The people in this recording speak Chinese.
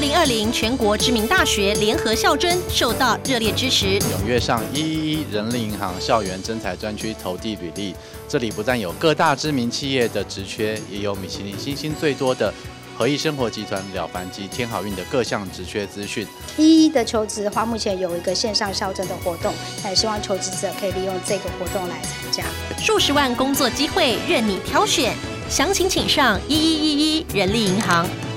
2020全国知名大学联合校征受到热烈支持， 踊跃上111人力银行校园征才专区投递履历。这里不但有各大知名企业的职缺，也有米其林星星最多的合益生活集团、了凡及天好运的各项职缺资讯。 111的求职的话，目前有一个线上校征的活动，也希望求职者可以利用这个活动来参加。 数十万工作机会任你挑选，详情请上1111人力银行。